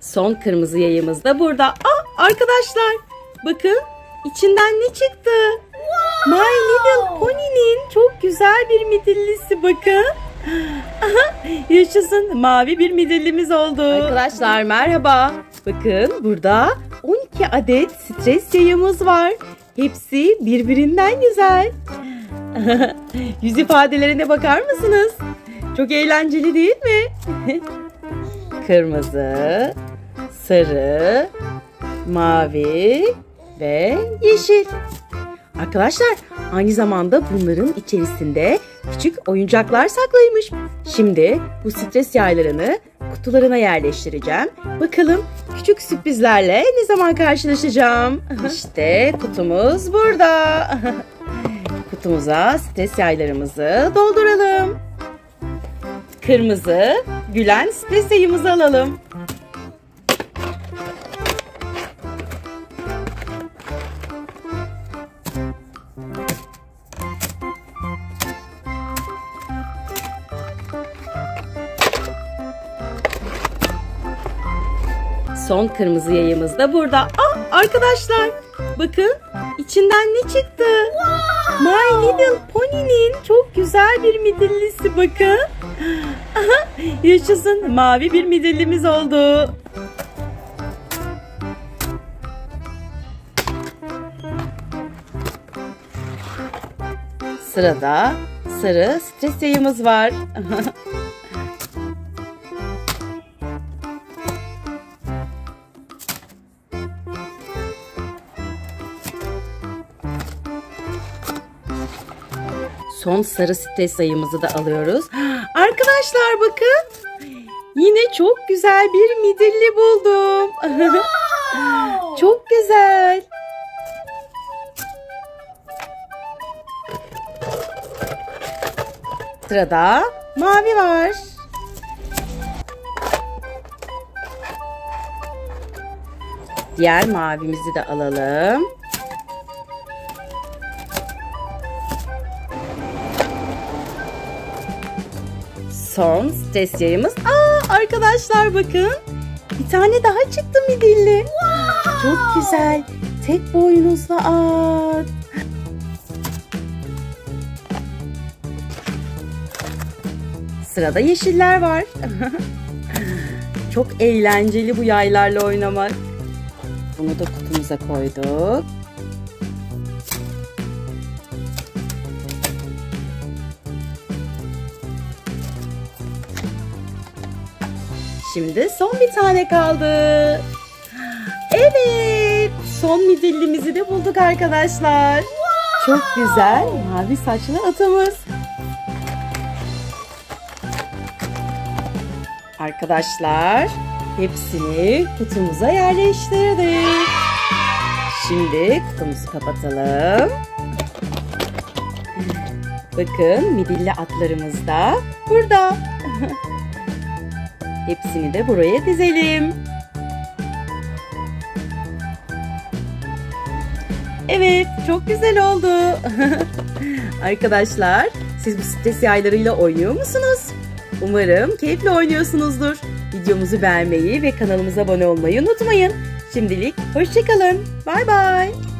Son kırmızı yayımız da burada. Arkadaşlar bakın içinden ne çıktı? My Little Pony'nin çok güzel bir midillisi bakın. Yaşasın, mavi bir midillimiz oldu. Arkadaşlar merhaba. Bakın burada 12 adet stres yayımız var. Hepsi birbirinden güzel. Yüz ifadelerine bakar mısınız? Çok eğlenceli değil mi? Kırmızı, sarı, mavi ve yeşil. Arkadaşlar aynı zamanda bunların içerisinde küçük oyuncaklar saklıymış. Şimdi bu stres yaylarını kutularına yerleştireceğim. Bakalım küçük sürprizlerle ne zaman karşılaşacağım? İşte kutumuz burada. Kutumuza stres yaylarımızı dolduralım. Kırmızı, gülen stres yayımızı alalım. Son kırmızı yayımız da burada. Arkadaşlar bakın içinden ne çıktı? My Little Pony'nin çok güzel bir midillisi bakın. Yaşasın, mavi bir midillimiz oldu. Sırada sarı stres yayımız var. Son sarı stres sayımızı da alıyoruz. Arkadaşlar bakın. Yine çok güzel bir midilli buldum. Çok güzel. Sırada mavi var. Diğer mavimizi de alalım. Son stres yayımız. Arkadaşlar bakın. Bir tane daha çıktı midilli. Çok güzel. Tek boynuzlu at. Sırada yeşiller var. Çok eğlenceli bu yaylarla oynamak. Bunu da kutumuza koyduk. Şimdi son bir tane kaldı. Evet, son midillimizi de bulduk arkadaşlar. Çok güzel mavi saçlı atımız. Arkadaşlar hepsini kutumuza yerleştirdik. Şimdi kutumuzu kapatalım. Bakın midilli atlarımız da burada. Hepsini de buraya dizelim. Evet, çok güzel oldu. Arkadaşlar, siz bu stres yaylarıyla oynuyor musunuz? Umarım keyifle oynuyorsunuzdur. Videomuzu beğenmeyi ve kanalımıza abone olmayı unutmayın. Şimdilik hoşça kalın. Bay bay.